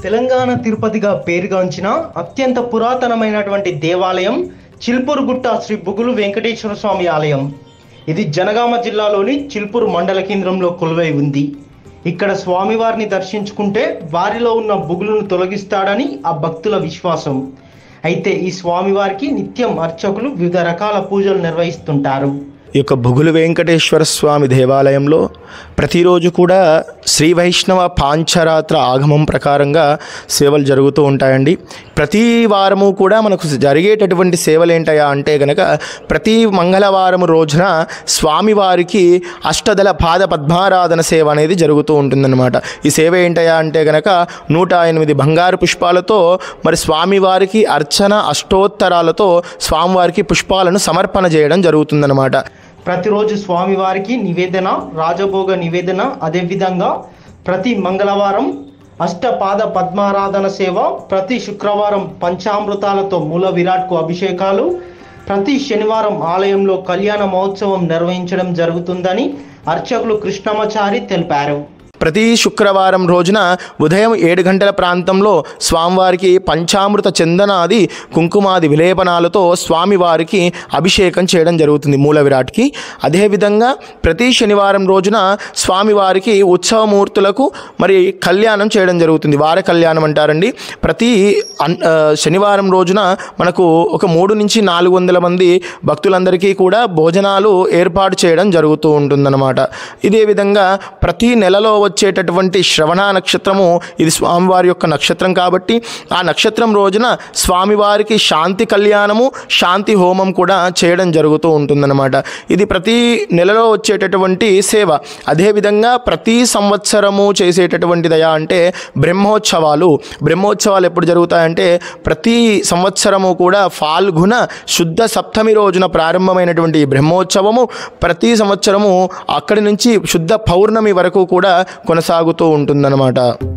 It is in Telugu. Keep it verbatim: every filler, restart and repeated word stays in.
తెలంగాణ తిరుపతిగా పేరుగాంచిన అత్యంత పురాతనమైనటువంటి దేవాలయం చిల్పూరుగుట్ట శ్రీ బుగులు వెంకటేశ్వర స్వామి ఆలయం. ఇది జనగామ జిల్లాలోని చిల్పూరు మండల కేంద్రంలో కొలువై ఉంది. ఇక్కడ స్వామివారిని దర్శించుకుంటే వారిలో ఉన్న బుగులను తొలగిస్తాడని ఆ భక్తుల విశ్వాసం. అయితే ఈ స్వామివారికి నిత్యం అర్చకులు వివిధ రకాల పూజలు నిర్వహిస్తుంటారు. ఈ యొక్క బుగులు వెంకటేశ్వర స్వామి దేవాలయంలో ప్రతిరోజు కూడా శ్రీ వైష్ణవ పాంచరాత్ర ఆగమం ప్రకారంగా సేవలు జరుగుతూ ఉంటాయండి. ప్రతి వారము కూడా మనకు జరిగేటటువంటి సేవలు ఏంటయా అంటే కనుక ప్రతి మంగళవారం రోజున స్వామివారికి అష్టదళ పాద పద్మారాధన సేవ అనేది జరుగుతూ ఉంటుందన్నమాట. ఈ సేవ ఏంటయా అంటే కనుక నూట ఎనిమిది బంగారు పుష్పాలతో మరి స్వామివారికి అర్చన అష్టోత్తరాలతో స్వామివారికి పుష్పాలను సమర్పణ చేయడం జరుగుతుందన్నమాట. ప్రతిరోజు స్వామివారికి నివేదన, రాజభోగ నివేదన, అదేవిధంగా ప్రతి మంగళవారం అష్టపాద పద్మారాధన సేవ, ప్రతి శుక్రవారం పంచామృతాలతో మూల విరాట్కు అభిషేకాలు, ప్రతి శనివారం ఆలయంలో కళ్యాణ మహోత్సవం నిర్వహించడం జరుగుతుందని అర్చకులు కృష్ణమాచారి తెలిపారు. ప్రతి శుక్రవారం రోజున ఉదయం ఏడు గంటల ప్రాంతంలో స్వామివారికి పంచామృత చందనాది కుంకుమాది విలేపనాలతో స్వామివారికి అభిషేకం చేయడం జరుగుతుంది మూల విరాట్కి. అదేవిధంగా ప్రతి శనివారం రోజున స్వామివారికి ఉత్సవమూర్తులకు మరి కళ్యాణం చేయడం జరుగుతుంది. వార కళ్యాణం అంటారండి. ప్రతి శనివారం రోజున మనకు ఒక మూడు నుంచి నాలుగు వందల మంది భక్తులందరికీ కూడా భోజనాలు ఏర్పాటు చేయడం జరుగుతూ ఉంటుందన్నమాట. ఇదే విధంగా ప్రతి నెలలో వచ్చేటటువంటి శ్రవణ నక్షత్రము ఇది స్వామివారి యొక్క నక్షత్రం కాబట్టి ఆ నక్షత్రం రోజున స్వామివారికి శాంతి కళ్యాణము, శాంతి హోమం కూడా చేయడం జరుగుతూ ఉంటుందన్నమాట. ఇది ప్రతి నెలలో వచ్చేటటువంటి సేవ. అదేవిధంగా ప్రతి సంవత్సరము చేసేటటువంటిదయా అంటే బ్రహ్మోత్సవాలు. బ్రహ్మోత్సవాలు ఎప్పుడు జరుగుతాయంటే ప్రతి సంవత్సరము కూడా ఫాల్గుణ శుద్ధ సప్తమి రోజున ప్రారంభమైనటువంటి బ్రహ్మోత్సవము ప్రతి సంవత్సరము అక్కడి నుంచి శుద్ధ పౌర్ణమి వరకు కూడా కొనసాగుతూ ఉంటుందన్నమాట.